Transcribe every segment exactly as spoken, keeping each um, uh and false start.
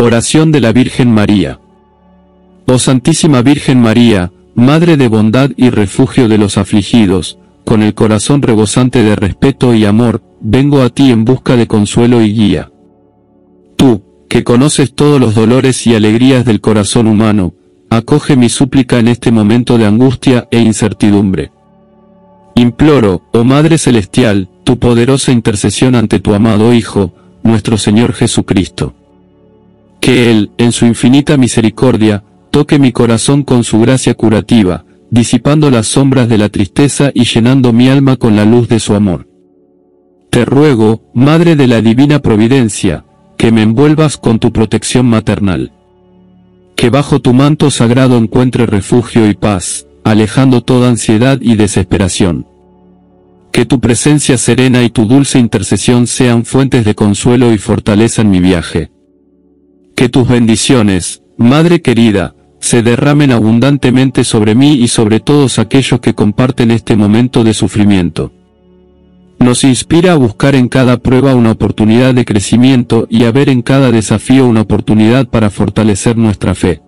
Oración de la Virgen María. Oh Santísima Virgen María, Madre de bondad y refugio de los afligidos, con el corazón rebosante de respeto y amor, vengo a ti en busca de consuelo y guía. Tú, que conoces todos los dolores y alegrías del corazón humano, acoge mi súplica en este momento de angustia e incertidumbre. Imploro, oh Madre Celestial, tu poderosa intercesión ante tu amado Hijo, nuestro Señor Jesucristo. Que Él, en su infinita misericordia, toque mi corazón con su gracia curativa, disipando las sombras de la tristeza y llenando mi alma con la luz de su amor. Te ruego, Madre de la Divina Providencia, que me envuelvas con tu protección maternal. Que bajo tu manto sagrado encuentre refugio y paz, alejando toda ansiedad y desesperación. Que tu presencia serena y tu dulce intercesión sean fuentes de consuelo y fortaleza en mi viaje. Que tus bendiciones, Madre querida, se derramen abundantemente sobre mí y sobre todos aquellos que comparten este momento de sufrimiento. Nos inspira a buscar en cada prueba una oportunidad de crecimiento y a ver en cada desafío una oportunidad para fortalecer nuestra fe.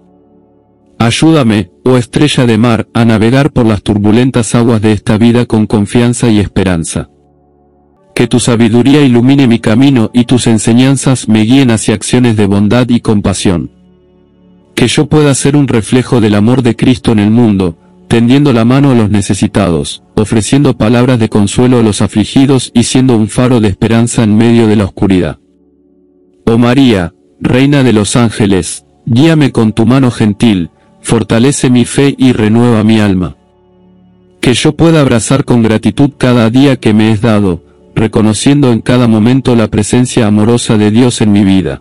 Ayúdame, oh estrella de mar, a navegar por las turbulentas aguas de esta vida con confianza y esperanza. Que tu sabiduría ilumine mi camino y tus enseñanzas me guíen hacia acciones de bondad y compasión. Que yo pueda ser un reflejo del amor de Cristo en el mundo, tendiendo la mano a los necesitados, ofreciendo palabras de consuelo a los afligidos y siendo un faro de esperanza en medio de la oscuridad. Oh María, Reina de los ángeles, guíame con tu mano gentil, fortalece mi fe y renueva mi alma. Que yo pueda abrazar con gratitud cada día que me es dado, reconociendo en cada momento la presencia amorosa de Dios en mi vida.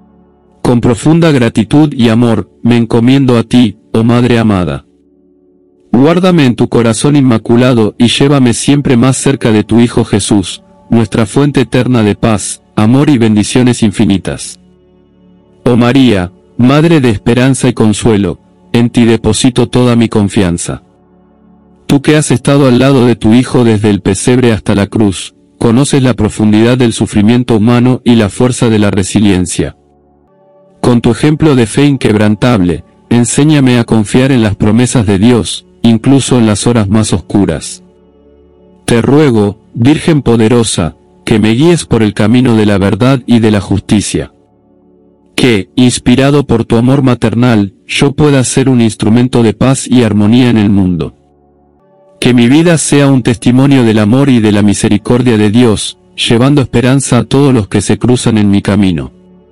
Con profunda gratitud y amor, me encomiendo a ti, oh Madre amada. Guárdame en tu corazón inmaculado y llévame siempre más cerca de tu Hijo Jesús, nuestra fuente eterna de paz, amor y bendiciones infinitas. Oh María, Madre de esperanza y consuelo, en ti deposito toda mi confianza. Tú que has estado al lado de tu Hijo desde el pesebre hasta la cruz, conoces la profundidad del sufrimiento humano y la fuerza de la resiliencia. Con tu ejemplo de fe inquebrantable, enséñame a confiar en las promesas de Dios, incluso en las horas más oscuras. Te ruego, Virgen poderosa, que me guíes por el camino de la verdad y de la justicia. Que, inspirado por tu amor maternal, yo pueda ser un instrumento de paz y armonía en el mundo. Que mi vida sea un testimonio del amor y de la misericordia de Dios, llevando esperanza a todos los que se cruzan en mi camino.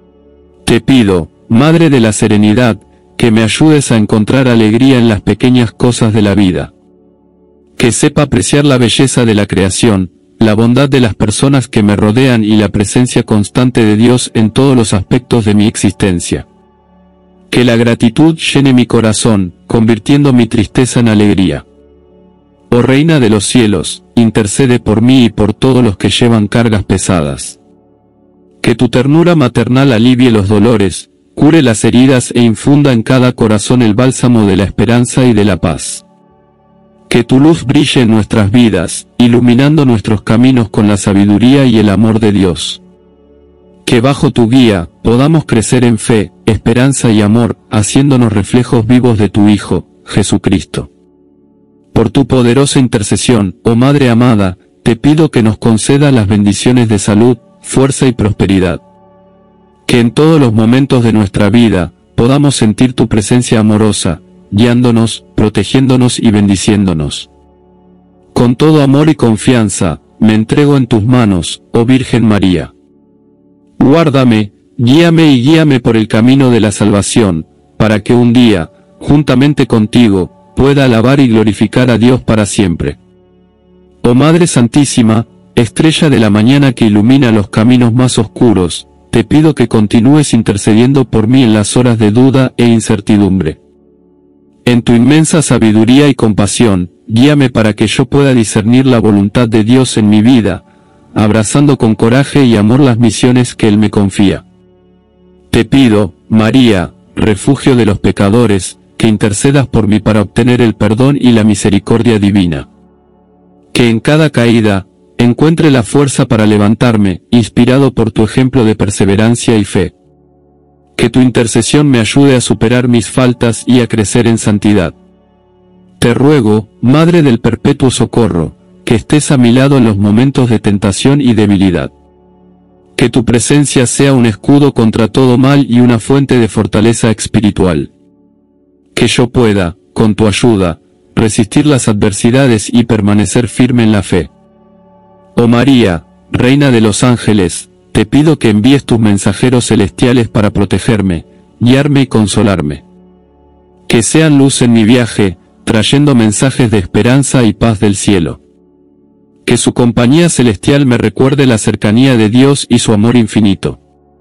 Te pido, Madre de la Serenidad, que me ayudes a encontrar alegría en las pequeñas cosas de la vida. Que sepa apreciar la belleza de la creación, la bondad de las personas que me rodean y la presencia constante de Dios en todos los aspectos de mi existencia. Que la gratitud llene mi corazón, convirtiendo mi tristeza en alegría. Oh Reina de los cielos, intercede por mí y por todos los que llevan cargas pesadas. Que tu ternura maternal alivie los dolores, cure las heridas e infunda en cada corazón el bálsamo de la esperanza y de la paz. Que tu luz brille en nuestras vidas, iluminando nuestros caminos con la sabiduría y el amor de Dios. Que bajo tu guía, podamos crecer en fe, esperanza y amor, haciéndonos reflejos vivos de tu Hijo, Jesucristo. Por tu poderosa intercesión, oh Madre amada, te pido que nos conceda las bendiciones de salud, fuerza y prosperidad. Que en todos los momentos de nuestra vida, podamos sentir tu presencia amorosa, guiándonos, protegiéndonos y bendiciéndonos. Con todo amor y confianza, me entrego en tus manos, oh Virgen María. Guárdame, guíame y guíame por el camino de la salvación, para que un día, juntamente contigo, pueda alabar y glorificar a Dios para siempre. Oh Madre Santísima, estrella de la mañana que ilumina los caminos más oscuros, te pido que continúes intercediendo por mí en las horas de duda e incertidumbre. En tu inmensa sabiduría y compasión, guíame para que yo pueda discernir la voluntad de Dios en mi vida, abrazando con coraje y amor las misiones que Él me confía. Te pido, María, refugio de los pecadores, que intercedas por mí para obtener el perdón y la misericordia divina. Que en cada caída, encuentre la fuerza para levantarme, inspirado por tu ejemplo de perseverancia y fe. Que tu intercesión me ayude a superar mis faltas y a crecer en santidad. Te ruego, Madre del Perpetuo Socorro, que estés a mi lado en los momentos de tentación y debilidad. Que tu presencia sea un escudo contra todo mal y una fuente de fortaleza espiritual. Que yo pueda, con tu ayuda, resistir las adversidades y permanecer firme en la fe. Oh María, Reina de los Ángeles, te pido que envíes tus mensajeros celestiales para protegerme, guiarme y consolarme. Que sean luz en mi viaje, trayendo mensajes de esperanza y paz del cielo. Que su compañía celestial me recuerde la cercanía de Dios y su amor infinito.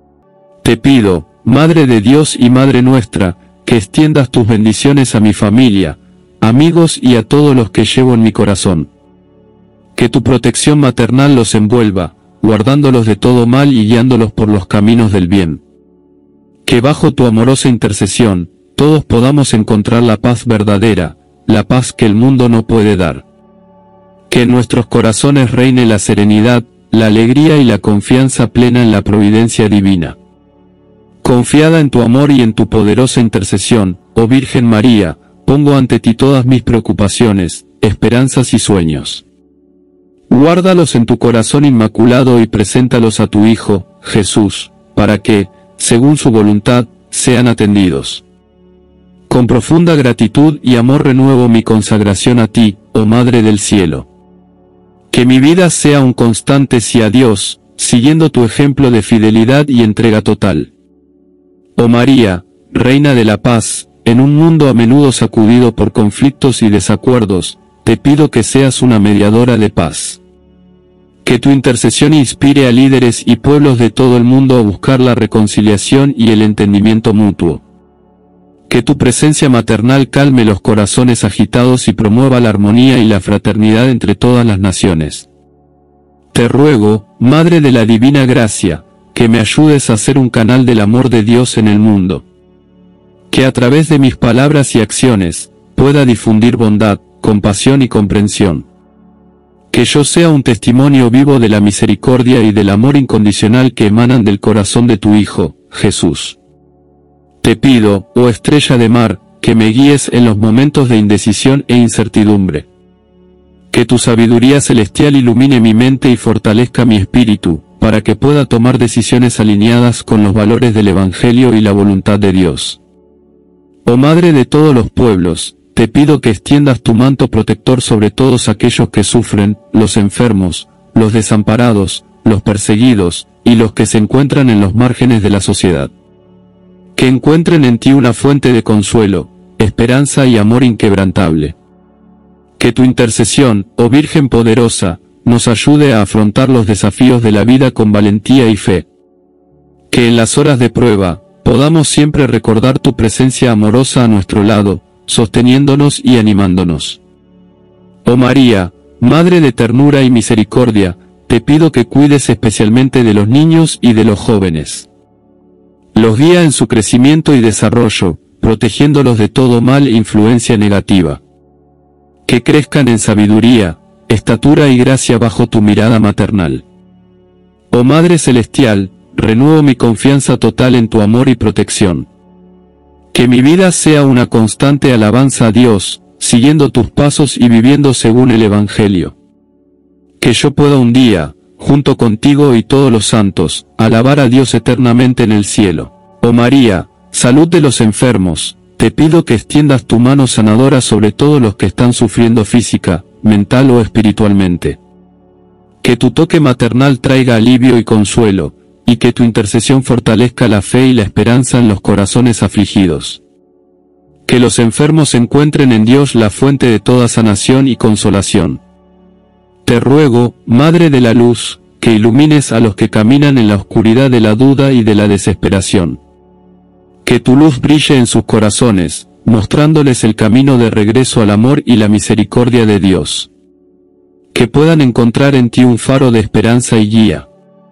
Te pido, Madre de Dios y Madre nuestra, que extiendas tus bendiciones a mi familia, amigos y a todos los que llevo en mi corazón. Que tu protección maternal los envuelva, guardándolos de todo mal y guiándolos por los caminos del bien. Que bajo tu amorosa intercesión, todos podamos encontrar la paz verdadera, la paz que el mundo no puede dar. Que en nuestros corazones reine la serenidad, la alegría y la confianza plena en la providencia divina. Confiada en tu amor y en tu poderosa intercesión, oh Virgen María, pongo ante ti todas mis preocupaciones, esperanzas y sueños. Guárdalos en tu corazón inmaculado y preséntalos a tu Hijo, Jesús, para que, según su voluntad, sean atendidos. Con profunda gratitud y amor renuevo mi consagración a ti, oh Madre del Cielo. Que mi vida sea un constante sí a Dios, siguiendo tu ejemplo de fidelidad y entrega total. Oh María, Reina de la Paz, en un mundo a menudo sacudido por conflictos y desacuerdos, te pido que seas una mediadora de paz. Que tu intercesión inspire a líderes y pueblos de todo el mundo a buscar la reconciliación y el entendimiento mutuo. Que tu presencia maternal calme los corazones agitados y promueva la armonía y la fraternidad entre todas las naciones. Te ruego, Madre de la Divina Gracia, que me ayudes a ser un canal del amor de Dios en el mundo. Que a través de mis palabras y acciones, pueda difundir bondad, compasión y comprensión. Que yo sea un testimonio vivo de la misericordia y del amor incondicional que emanan del corazón de tu Hijo, Jesús. Te pido, oh estrella de mar, que me guíes en los momentos de indecisión e incertidumbre. Que tu sabiduría celestial ilumine mi mente y fortalezca mi espíritu, para que pueda tomar decisiones alineadas con los valores del Evangelio y la voluntad de Dios. Oh Madre de todos los pueblos, te pido que extiendas tu manto protector sobre todos aquellos que sufren, los enfermos, los desamparados, los perseguidos, y los que se encuentran en los márgenes de la sociedad. Que encuentren en ti una fuente de consuelo, esperanza y amor inquebrantable. Que tu intercesión, oh Virgen poderosa, nos ayude a afrontar los desafíos de la vida con valentía y fe. Que en las horas de prueba, podamos siempre recordar tu presencia amorosa a nuestro lado, sosteniéndonos y animándonos. Oh María, Madre de ternura y misericordia, te pido que cuides especialmente de los niños y de los jóvenes. Los guía en su crecimiento y desarrollo, protegiéndolos de todo mal e influencia negativa. Que crezcan en sabiduría, estatura y gracia bajo tu mirada maternal. Oh Madre Celestial, renuevo mi confianza total en tu amor y protección. Que mi vida sea una constante alabanza a Dios, siguiendo tus pasos y viviendo según el Evangelio. Que yo pueda un día, junto contigo y todos los santos, alabar a Dios eternamente en el cielo. Oh María, salud de los enfermos, te pido que extiendas tu mano sanadora sobre todos los que están sufriendo física, mental o espiritualmente. Que tu toque maternal traiga alivio y consuelo, y que tu intercesión fortalezca la fe y la esperanza en los corazones afligidos. Que los enfermos encuentren en Dios la fuente de toda sanación y consolación. Te ruego, Madre de la Luz, que ilumines a los que caminan en la oscuridad de la duda y de la desesperación. Que tu luz brille en sus corazones, mostrándoles el camino de regreso al amor y la misericordia de Dios. Que puedan encontrar en ti un faro de esperanza y guía.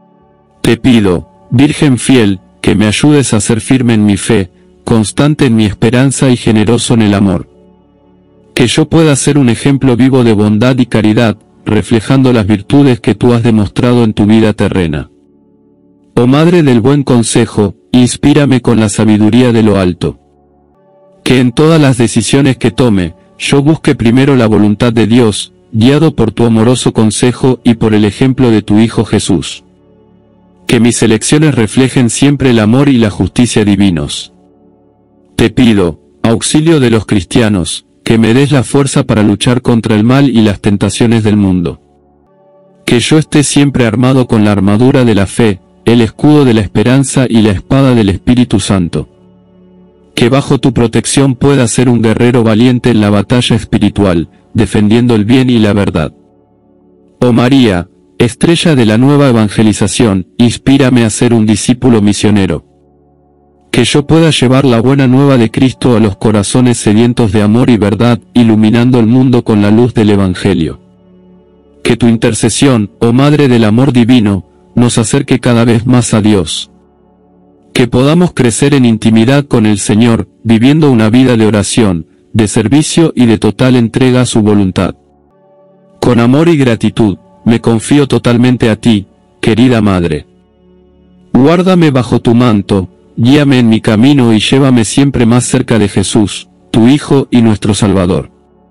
Te pido, Virgen fiel, que me ayudes a ser firme en mi fe, constante en mi esperanza y generoso en el amor. Que yo pueda ser un ejemplo vivo de bondad y caridad, reflejando las virtudes que tú has demostrado en tu vida terrena. Oh Madre del Buen Consejo, inspírame con la sabiduría de lo alto. Que en todas las decisiones que tome, yo busque primero la voluntad de Dios, guiado por tu amoroso consejo y por el ejemplo de tu Hijo Jesús. Que mis elecciones reflejen siempre el amor y la justicia divinos. Te pido, auxilio de los cristianos, que me des la fuerza para luchar contra el mal y las tentaciones del mundo. Que yo esté siempre armado con la armadura de la fe, el escudo de la esperanza y la espada del Espíritu Santo. Que bajo tu protección pueda ser un guerrero valiente en la batalla espiritual, defendiendo el bien y la verdad. Oh María, estrella de la nueva evangelización, inspírame a ser un discípulo misionero. Que yo pueda llevar la buena nueva de Cristo a los corazones sedientos de amor y verdad, iluminando el mundo con la luz del Evangelio. Que tu intercesión, oh Madre del amor divino, nos acerque cada vez más a Dios. Que podamos crecer en intimidad con el Señor, viviendo una vida de oración, de servicio y de total entrega a su voluntad. Con amor y gratitud, me confío totalmente a ti, querida Madre. Guárdame bajo tu manto, guíame en mi camino y llévame siempre más cerca de Jesús, tu Hijo y nuestro Salvador.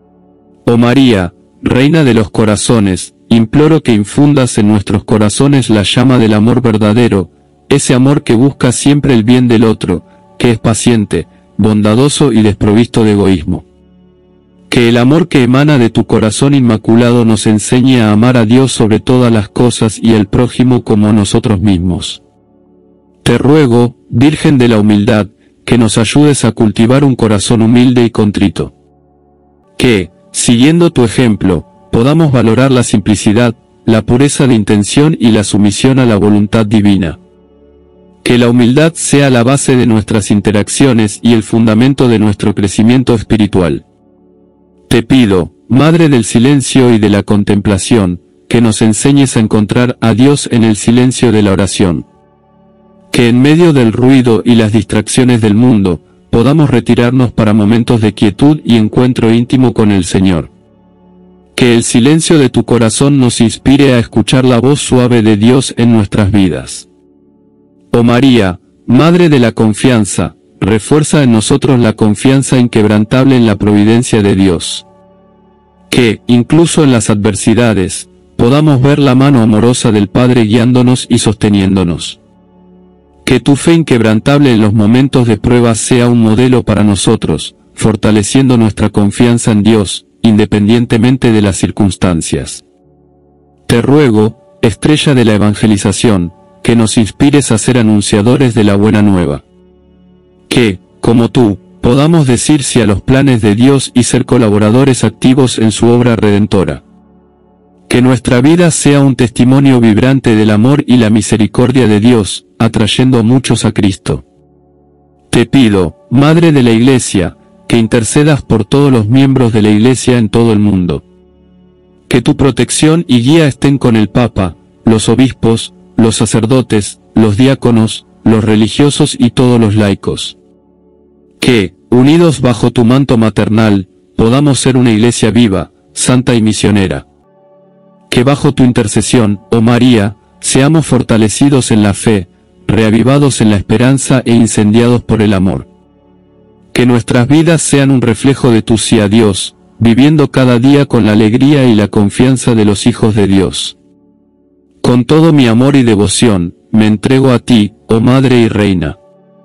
Oh María, Reina de los corazones, imploro que infundas en nuestros corazones la llama del amor verdadero, ese amor que busca siempre el bien del otro, que es paciente, bondadoso y desprovisto de egoísmo. Que el amor que emana de tu corazón inmaculado nos enseñe a amar a Dios sobre todas las cosas y al prójimo como a nosotros mismos. Te ruego, Virgen de la humildad, que nos ayudes a cultivar un corazón humilde y contrito. Que, siguiendo tu ejemplo, podamos valorar la simplicidad, la pureza de intención y la sumisión a la voluntad divina. Que la humildad sea la base de nuestras interacciones y el fundamento de nuestro crecimiento espiritual. Te pido, Madre del silencio y de la contemplación, que nos enseñes a encontrar a Dios en el silencio de la oración. Que en medio del ruido y las distracciones del mundo, podamos retirarnos para momentos de quietud y encuentro íntimo con el Señor. Que el silencio de tu corazón nos inspire a escuchar la voz suave de Dios en nuestras vidas. Oh María, Madre de la confianza, refuerza en nosotros la confianza inquebrantable en la providencia de Dios. Que, incluso en las adversidades, podamos ver la mano amorosa del Padre guiándonos y sosteniéndonos. Que tu fe inquebrantable en los momentos de prueba sea un modelo para nosotros, fortaleciendo nuestra confianza en Dios, independientemente de las circunstancias. Te ruego, estrella de la evangelización, que nos inspires a ser anunciadores de la buena nueva. Que, como tú, podamos decir sí a los planes de Dios y ser colaboradores activos en su obra redentora. Que nuestra vida sea un testimonio vibrante del amor y la misericordia de Dios, atrayendo a muchos a Cristo. Te pido, Madre de la Iglesia, que intercedas por todos los miembros de la Iglesia en todo el mundo. Que tu protección y guía estén con el Papa, los obispos, los sacerdotes, los diáconos, los religiosos y todos los laicos. Que, unidos bajo tu manto maternal, podamos ser una Iglesia viva, santa y misionera. Que bajo tu intercesión, oh María, seamos fortalecidos en la fe, reavivados en la esperanza e incendiados por el amor. Que nuestras vidas sean un reflejo de tu sí a Dios, viviendo cada día con la alegría y la confianza de los hijos de Dios. Con todo mi amor y devoción, me entrego a ti, oh Madre y Reina.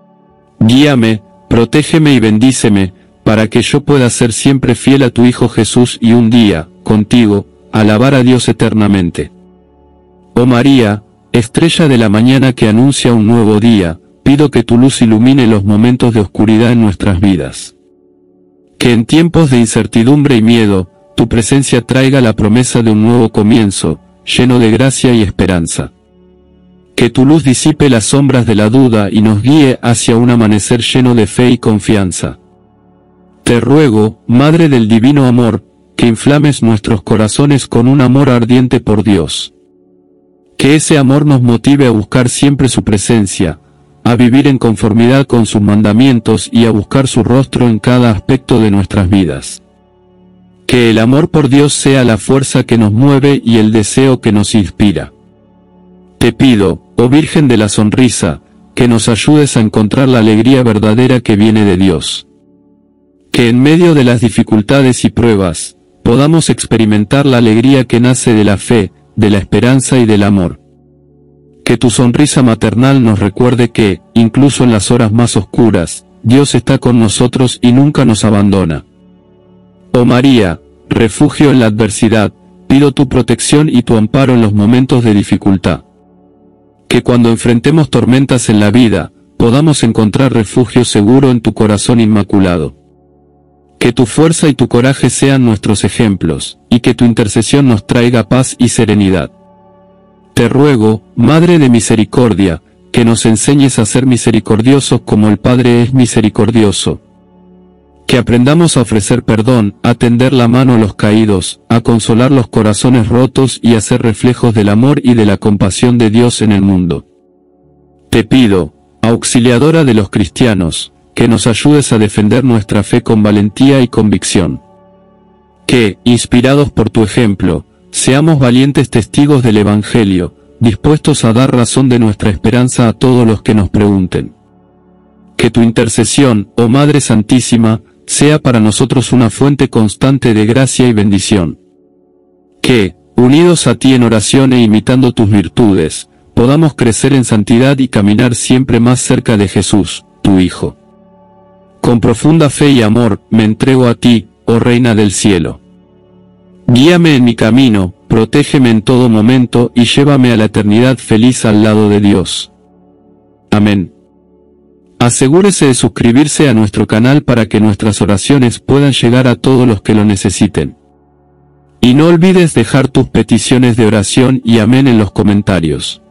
Guíame, protégeme y bendíceme, para que yo pueda ser siempre fiel a tu Hijo Jesús y un día, contigo, alabar a Dios eternamente. Oh María, estrella de la mañana que anuncia un nuevo día, pido que tu luz ilumine los momentos de oscuridad en nuestras vidas. Que en tiempos de incertidumbre y miedo, tu presencia traiga la promesa de un nuevo comienzo, lleno de gracia y esperanza. Que tu luz disipe las sombras de la duda y nos guíe hacia un amanecer lleno de fe y confianza. Te ruego, Madre del divino amor, que inflames nuestros corazones con un amor ardiente por Dios. Que ese amor nos motive a buscar siempre su presencia, a vivir en conformidad con sus mandamientos y a buscar su rostro en cada aspecto de nuestras vidas. Que el amor por Dios sea la fuerza que nos mueve y el deseo que nos inspira. Te pido, oh Virgen de la Sonrisa, que nos ayudes a encontrar la alegría verdadera que viene de Dios. Que en medio de las dificultades y pruebas, podamos experimentar la alegría que nace de la fe, de la esperanza y del amor. Que tu sonrisa maternal nos recuerde que, incluso en las horas más oscuras, Dios está con nosotros y nunca nos abandona. Oh María, refugio en la adversidad, pido tu protección y tu amparo en los momentos de dificultad. Que cuando enfrentemos tormentas en la vida, podamos encontrar refugio seguro en tu corazón inmaculado. Que tu fuerza y tu coraje sean nuestros ejemplos, y que tu intercesión nos traiga paz y serenidad. Te ruego, Madre de Misericordia, que nos enseñes a ser misericordiosos como el Padre es misericordioso. Que aprendamos a ofrecer perdón, a tender la mano a los caídos, a consolar los corazones rotos y a ser reflejos del amor y de la compasión de Dios en el mundo. Te pido, auxiliadora de los cristianos, que nos ayudes a defender nuestra fe con valentía y convicción. Que, inspirados por tu ejemplo, seamos valientes testigos del Evangelio, dispuestos a dar razón de nuestra esperanza a todos los que nos pregunten. Que tu intercesión, oh Madre Santísima, sea para nosotros una fuente constante de gracia y bendición. Que, unidos a ti en oración e imitando tus virtudes, podamos crecer en santidad y caminar siempre más cerca de Jesús, tu Hijo. Con profunda fe y amor, me entrego a ti, oh Reina del Cielo. Guíame en mi camino, protégeme en todo momento y llévame a la eternidad feliz al lado de Dios. Amén. Asegúrese de suscribirse a nuestro canal para que nuestras oraciones puedan llegar a todos los que lo necesiten. Y no olvides dejar tus peticiones de oración y amén en los comentarios.